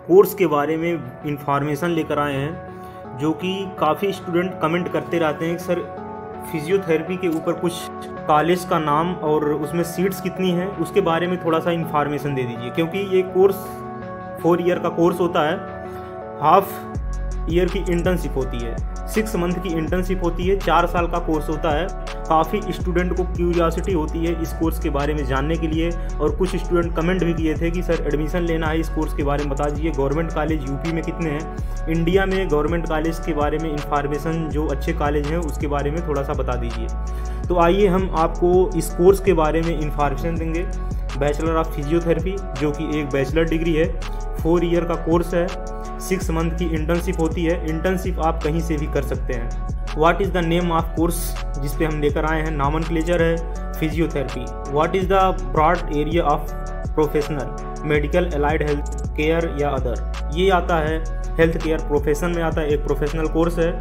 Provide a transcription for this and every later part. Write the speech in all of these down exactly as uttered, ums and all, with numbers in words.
Course के बारे में इंफॉर्मेशन लेकर आए हैं, जो कि काफ़ी स्टूडेंट कमेंट करते रहते हैं कि सर फिजियोथेरेपी के ऊपर कुछ कॉलेज का नाम और उसमें सीट्स कितनी हैं उसके बारे में थोड़ा सा इंफॉर्मेशन दे दीजिए। क्योंकि ये कोर्स फोर ईयर का कोर्स होता है, हाफ ईयर की इंटर्नशिप होती है, सिक्स मंथ की इंटर्नशिप होती है, चार साल का कोर्स होता है। काफ़ी स्टूडेंट को क्यूरियोसिटी होती है इस कोर्स के बारे में जानने के लिए, और कुछ स्टूडेंट कमेंट भी किए थे कि सर एडमिशन लेना है, इस कोर्स के बारे में बता दीजिए। गवर्नमेंट कॉलेज यूपी में कितने हैं, इंडिया में गवर्नमेंट कॉलेज के बारे में इंफॉर्मेशन, जो अच्छे कॉलेज हैं उसके बारे में थोड़ा सा बता दीजिए। तो आइए हम आपको इस कोर्स के बारे में इंफॉर्मेशन देंगे। बैचलर ऑफ फिजियोथेरेपी, जो कि एक बैचलर डिग्री है, फोर ईयर का कोर्स है, सिक्स मंथ की इंटर्नशिप होती है। इंटर्नशिप आप कहीं से भी कर सकते हैं। What is the name of course जिस पे हम लेकर आए हैं, नॉमेनक्लेचर है physiotherapy. What is the broad area of professional, medical, allied health care या अदर। ये आता है हेल्थ केयर प्रोफेशन में आता है, एक प्रोफेशनल कोर्स है।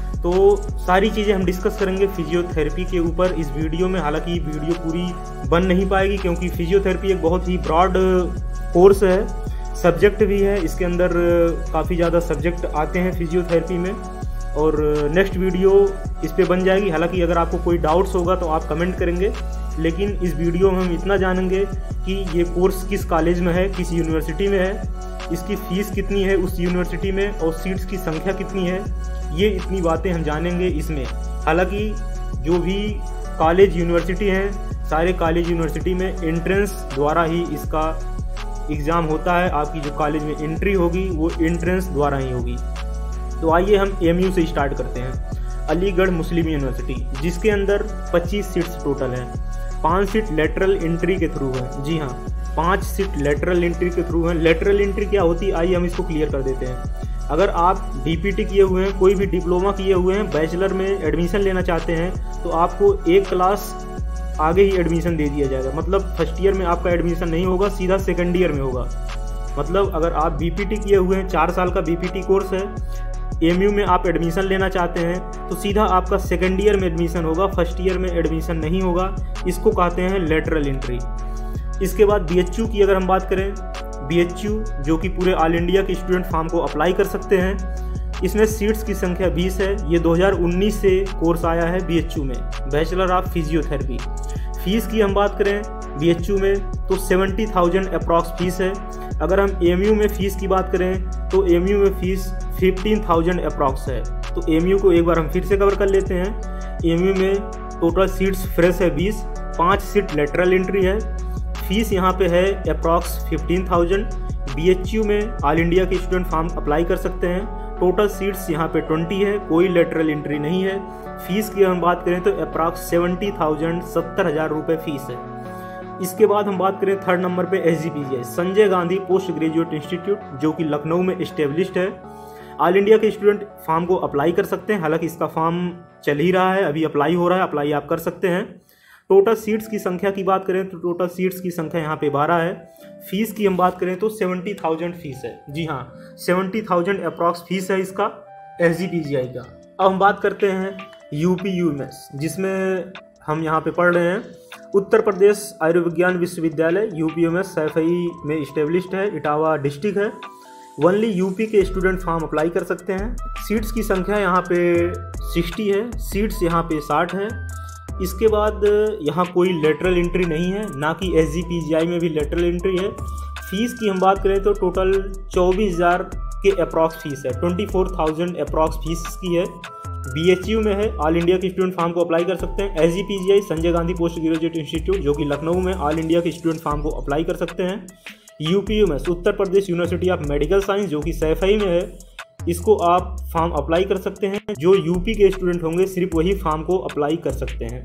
तो सारी चीज़ें हम डिस्कस करेंगे फिजियोथेरेपी के ऊपर इस वीडियो में। हालांकि वीडियो पूरी बन नहीं पाएगी क्योंकि फिजियोथेरेपी एक बहुत ही ब्रॉड कोर्स है, सब्जेक्ट भी है, इसके अंदर काफ़ी ज़्यादा सब्जेक्ट आते हैं फिजियोथेरेपी में, और नेक्स्ट वीडियो इस पे बन जाएगी। हालांकि अगर आपको कोई डाउट्स होगा तो आप कमेंट करेंगे, लेकिन इस वीडियो में हम इतना जानेंगे कि ये कोर्स किस कॉलेज में है, किस यूनिवर्सिटी में है, इसकी फ़ीस कितनी है उस यूनिवर्सिटी में, और सीट्स की संख्या कितनी है, ये इतनी बातें हम जानेंगे इसमें। हालांकि जो भी कॉलेज यूनिवर्सिटी हैं, सारे कॉलेज यूनिवर्सिटी में एंट्रेंस द्वारा ही इसका एग्ज़ाम होता है। आपकी जो कॉलेज में एंट्री होगी वो एंट्रेंस द्वारा ही होगी। तो आइए हम एमयू से स्टार्ट करते हैं। अलीगढ़ मुस्लिम यूनिवर्सिटी, जिसके अंदर पच्चीस सीट्स टोटल हैं। पाँच सीट लेटरल एंट्री के थ्रू है। जी हाँ, पाँच सीट लेटरल एंट्री के थ्रू हैं। लेटरल एंट्री क्या होती है, आइए हम इसको क्लियर कर देते हैं। अगर आप डीपीटी किए हुए हैं, कोई भी डिप्लोमा किए हुए हैं, बैचलर में एडमिशन लेना चाहते हैं, तो आपको एक क्लास आगे ही एडमिशन दे दिया जाएगा। मतलब फर्स्ट ईयर में आपका एडमिशन नहीं होगा, सीधा सेकंड ईयर में होगा। मतलब अगर आप बीपीटी किए हुए हैं, चार साल का बीपीटी कोर्स है, एमयू में आप एडमिशन लेना चाहते हैं, तो सीधा आपका सेकंड ईयर में एडमिशन होगा, फर्स्ट ईयर में एडमिशन नहीं होगा। इसको कहते हैं लेटरल एंट्री। इसके बाद बीएचयू की अगर हम बात करें, बीएचयू जो कि पूरे ऑल इंडिया के स्टूडेंट फॉर्म को अप्लाई कर सकते हैं, इसमें सीट्स की संख्या बीस है। ये दो हज़ार उन्नीस से कोर्स आया है बीएचयू में, बैचलर ऑफ फिजियोथेरेपी। फीस की हम बात करें बीएचयू में तो सेवेंटी थाउजेंड अप्रॉक्स फीस है। अगर हम एमयू में फ़ीस की बात करें तो एमयू में फ़ीस फिफ्टीन थाउजेंड अप्रॉक्स है। तो एमयू को एक बार हम फिर से कवर कर लेते हैं। एमयू में टोटल सीट्स फ्रेश है बीस, पाँच सीट लेटरल एंट्री है। फीस यहाँ पे है अप्रॉक्स फिफ्टीन थाउजेंड। बीएचयू में ऑल इंडिया के स्टूडेंट फॉर्म अप्लाई कर सकते हैं। टोटल सीट्स यहाँ पे ट्वेंटी है, कोई लेटरल एंट्री नहीं है। फीस की हम बात करें तो अप्रॉक्स सेवेंटी थाउजेंड, सत्तर हज़ार रुपये फीस है। इसके बाद हम बात करें थर्ड नंबर पे SGPGI, Sanjay Gandhi post graduate institute, जो कि लखनऊ में इस्टेब्लिश्ड है। ऑल इंडिया के स्टूडेंट फॉर्म को अप्लाई कर सकते हैं। हालांकि इसका फॉर्म चल ही रहा है, अभी अप्लाई हो रहा है, अप्लाई आप कर सकते हैं। टोटल सीट्स की संख्या की बात करें तो टोटल सीट्स की संख्या यहाँ पे बारह है। फीस की हम बात करें तो सेवेंटी थाउजेंड फीस है। जी हाँ, सेवेंटी थाउजेंड अप्रॉक्स फीस है इसका एसजीपीजीआई का। अब हम बात करते हैं यूपी यूएमएस, जिसमें हम यहाँ पे पढ़ रहे हैं। उत्तर प्रदेश आयुर्विज्ञान विश्वविद्यालय यूपीयूएमएस सैफई में इस्टेब्लिश्ड है, इटावा डिस्ट्रिक्ट है। ओनली यूपी के स्टूडेंट फॉर्म अप्लाई कर सकते हैं। सीट्स की संख्या यहाँ पे साठ है, सीट्स यहाँ पे साठ है। इसके बाद यहाँ कोई लेटरल एंट्री नहीं है, ना कि एसजीपीजीआई में भी लेटरल एंट्री है। फीस की हम बात करें तो टोटल चौबीस हज़ार के अप्रॉक्स फीस है, twenty four thousand approx fees की है। बीएचयू में है, ऑल इंडिया के स्टूडेंट फॉर्म को अप्लाई कर सकते हैं। SGPGI Sanjay Gandhi post graduate institute, जो कि लखनऊ में, ऑल इंडिया के स्टूडेंट फॉर्म को अप्लाई कर सकते हैं। UPUMS Uttar Pradesh university of medical science, जो कि सैफई में है, इसको आप फॉर्म अप्लाई कर सकते हैं। जो यूपी के स्टूडेंट होंगे सिर्फ वही फॉर्म को अप्लाई कर सकते हैं।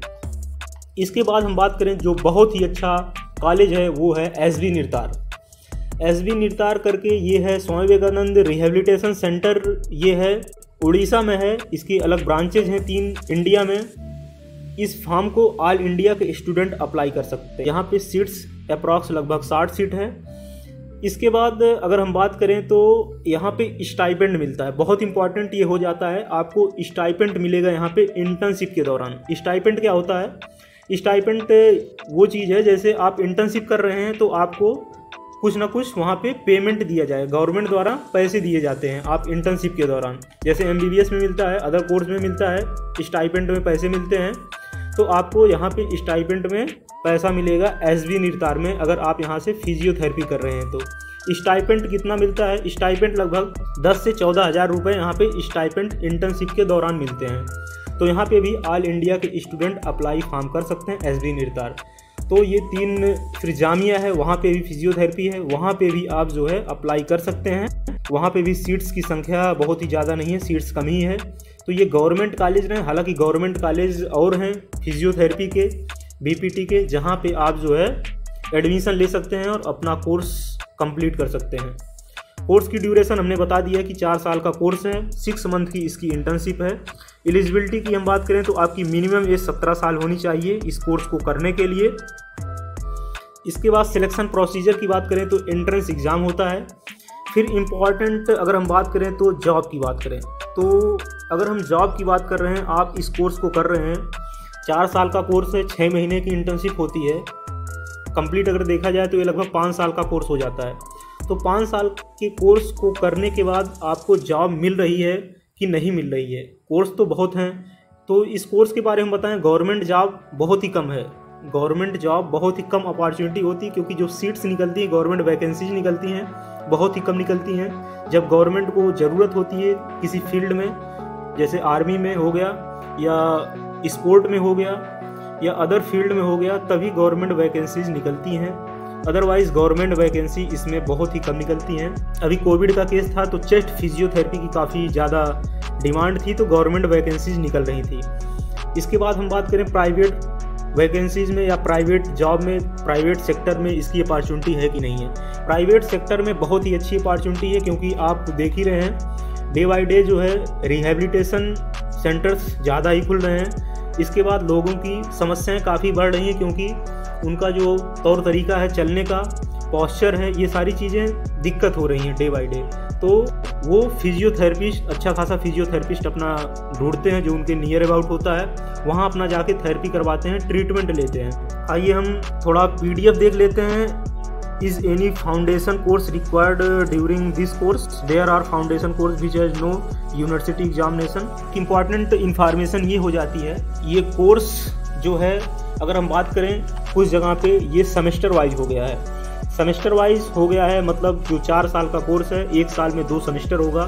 इसके बाद हम बात करें जो बहुत ही अच्छा कॉलेज है वो है एसवी निर्तार। एसवी निर्तार करके ये है, स्वामी विवेकानंद रिहेबिलिटेशन सेंटर, ये है उड़ीसा में है। इसकी अलग ब्रांचेज हैं तीन इंडिया में। इस फॉर्म को ऑल इंडिया के स्टूडेंट अप्लाई कर सकते हैं। यहाँ पे सीट्स अप्रॉक्स लगभग साठ सीट है। इसके बाद अगर हम बात करें तो यहाँ पे स्टाइपेंड मिलता है। बहुत इंपॉर्टेंट ये हो जाता है, आपको स्टाइपेंड मिलेगा यहाँ पे इंटर्नशिप के दौरान। स्टाइपेंड क्या होता है? स्टाइपेंड वो चीज़ है, जैसे आप इंटर्नशिप कर रहे हैं तो आपको कुछ ना कुछ वहाँ पे पेमेंट दिया जाए, गवर्नमेंट द्वारा पैसे दिए जाते हैं आप इंटर्नशिप के दौरान। जैसे एमबीबीएस में मिलता है, अदर कोर्स में मिलता है, स्टाइपेंड में पैसे मिलते हैं, तो आपको यहाँ पे स्टाइपेंड में पैसा मिलेगा एसवी निर्तार में, अगर आप यहाँ से फिजियोथेरेपी कर रहे हैं तो। स्टाइपेंड कितना मिलता है? स्टाइपेंड लगभग दस से चौदह हज़ार रुपये यहाँ पे स्टाइपेंड इंटर्नशिप के दौरान मिलते हैं। तो यहाँ पे भी ऑल इंडिया के स्टूडेंट अप्लाई फॉर्म कर सकते हैं एसवी निर्तार। तो ये तीन, फिर जामिया है, वहाँ पे भी फिजियोथेरेपी है, वहाँ पे भी आप जो है अप्लाई कर सकते हैं। वहाँ पे भी सीट्स की संख्या बहुत ही ज़्यादा नहीं है, सीट्स कम ही है। तो ये गवर्नमेंट कॉलेज हैं, हालांकि गवर्नमेंट कॉलेज और हैं फिजियोथेरेपी के, बीपीटी के, जहाँ पे आप जो है एडमिशन ले सकते हैं और अपना कोर्स कंप्लीट कर सकते हैं। कोर्स की ड्यूरेशन हमने बता दिया कि चार साल का कोर्स है, सिक्स मंथ की इसकी इंटर्नशिप है। एलिजिबिलिटी की हम बात करें तो आपकी मिनिमम एज सत्रह साल होनी चाहिए इस कोर्स को करने के लिए। इसके बाद सिलेक्शन प्रोसीजर की बात करें तो एंट्रेंस एग्ज़ाम होता है। फिर इम्पॉर्टेंट अगर हम बात करें तो जॉब की बात करें तो अगर हम जॉब की बात कर रहे हैं, आप इस कोर्स को कर रहे हैं, चार साल का कोर्स है, छः महीने की इंटर्नशिप होती है। कंप्लीट अगर देखा जाए तो ये लगभग पाँच साल का कोर्स हो जाता है। तो पाँच साल के कोर्स को करने के बाद आपको जॉब मिल रही है कि नहीं मिल रही है। कोर्स तो बहुत हैं, तो इस कोर्स के बारे में बताएं। गवर्नमेंट जॉब बहुत ही कम है, गवर्नमेंट जॉब बहुत ही कम अपॉर्चुनिटी होती है, क्योंकि जो सीट्स निकलती हैं, गवर्नमेंट वैकेंसीज निकलती हैं, बहुत ही कम निकलती हैं। जब गवर्नमेंट को ज़रूरत होती है किसी फील्ड में, जैसे आर्मी में हो गया या स्पोर्ट में हो गया या अदर फील्ड में हो गया, तभी गवर्नमेंट वैकेंसीज निकलती हैं। अदरवाइज़ गवर्नमेंट वैकेंसी इसमें बहुत ही कम निकलती हैं। अभी कोविड का केस था तो चेस्ट फिजियोथेरेपी की काफ़ी ज़्यादा डिमांड थी, तो गवर्नमेंट वैकेंसीज निकल रही थी। इसके बाद हम बात करें प्राइवेट वैकेंसीज़ में या प्राइवेट जॉब में, प्राइवेट सेक्टर में इसकी अपॉर्चुनिटी है कि नहीं है। प्राइवेट सेक्टर में बहुत ही अच्छी अपॉर्चुनिटी है, क्योंकि आप देख ही रहे हैं डे बाई डे जो है रिहैबिलिटेशन सेंटर्स ज़्यादा ही खुल रहे हैं। इसके बाद लोगों की समस्याएं काफ़ी बढ़ रही हैं, क्योंकि उनका जो तौर तरीका है चलने का, पॉस्चर है, ये सारी चीज़ें दिक्कत हो रही हैं डे बाई डे। तो वो फिजियोथेरेपिस्ट, अच्छा खासा फिजियोथेरेपिस्ट अपना ढूंढते हैं जो उनके नियर अबाउट होता है, वहाँ अपना जाके थेरेपी करवाते हैं, ट्रीटमेंट लेते हैं। आइए हम थोड़ा पीडीएफ देख लेते हैं। Is any foundation course required during this course? There are foundation course which has no university examination. Important information ये हो जाती है, ये कोर्स जो है अगर हम बात करें कुछ जगह पे ये सेमेस्टर वाइज हो गया है। सेमेस्टर वाइज हो गया है मतलब जो चार साल का कोर्स है, एक साल में दो सेमेस्टर होगा,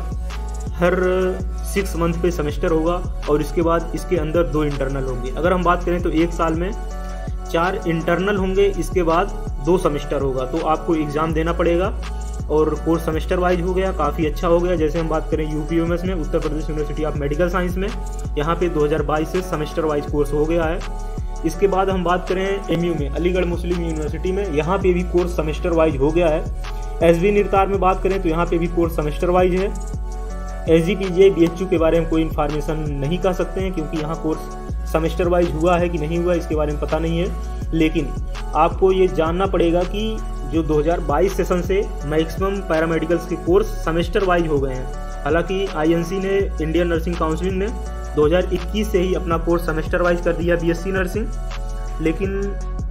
हर सिक्स मंथ पे सेमेस्टर होगा और इसके बाद इसके अंदर दो इंटरनल होंगे। अगर हम बात करें तो एक साल में चार इंटरनल होंगे, इसके बाद दो सेमेस्टर होगा, तो आपको एग्ज़ाम देना पड़ेगा। और कोर्स सेमेस्टर वाइज हो गया, काफ़ी अच्छा हो गया। जैसे हम बात करें यूपीएमएस में, Uttar Pradesh university of medical science में, यहाँ पे दो हज़ार बाईस से सेमेस्टर वाइज कोर्स हो गया है। इसके बाद हम बात करें एमयू में, अलीगढ़ मुस्लिम यूनिवर्सिटी में, यहाँ पे भी कोर्स सेमेस्टर वाइज हो गया है। एसवी निर्तार में बात करें तो यहाँ पे भी कोर्स सेमेस्टर वाइज है। एसजीपीजीआई बीएचयू के बारे में कोई इन्फॉर्मेशन नहीं कह सकते हैं, क्योंकि यहाँ कोर्स सेमेस्टर वाइज हुआ है कि नहीं हुआ इसके बारे में पता नहीं है। लेकिन आपको ये जानना पड़ेगा कि जो दो हज़ार बाईस सेशन से मैक्सिमम पैरामेडिकल्स के कोर्स सेमेस्टर वाइज हो गए हैं। हालांकि आईएनसी ने, इंडियन नर्सिंग काउंसिल ने दो हज़ार इक्कीस से ही अपना कोर्स सेमेस्टर वाइज कर दिया बीएससी नर्सिंग, लेकिन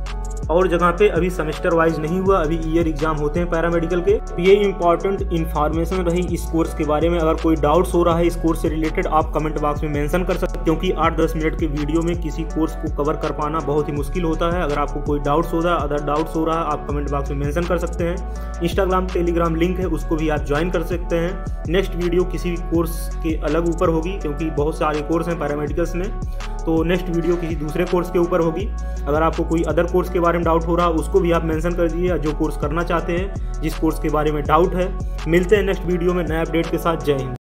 और जगह पे अभी सेमेस्टर वाइज नहीं हुआ, अभी ईयर एग्जाम होते हैं पैरामेडिकल के। तो ये इंपॉर्टेंट इन्फॉर्मेशन रही इस कोर्स के बारे में। अगर कोई डाउट्स हो रहा है इस कोर्स से रिलेटेड, आप कमेंट बॉक्स में मेंशन कर सकते हैं, क्योंकि आठ दस मिनट के वीडियो में किसी कोर्स को कवर कर पाना बहुत ही मुश्किल होता है। अगर आपको कोई डाउट्स हो रहा है, अदर डाउट्स हो रहा है, आप कमेंट बॉक्स में मेंशन कर सकते हैं। इंस्टाग्राम टेलीग्राम लिंक है, उसको भी आप ज्वाइन कर सकते हैं। नेक्स्ट वीडियो किसी भी कोर्स के अलग ऊपर होगी, क्योंकि बहुत सारे कोर्स हैं पैरामेडिकल्स में, तो नेक्स्ट वीडियो किसी दूसरे कोर्स के ऊपर होगी। अगर आपको कोई अदर कोर्स के बारे में डाउट हो रहा है, उसको भी आप मेंशन कर दीजिए, जो कोर्स करना चाहते हैं, जिस कोर्स के बारे में डाउट है। मिलते हैं नेक्स्ट वीडियो में नए अपडेट के साथ। जय हिंद।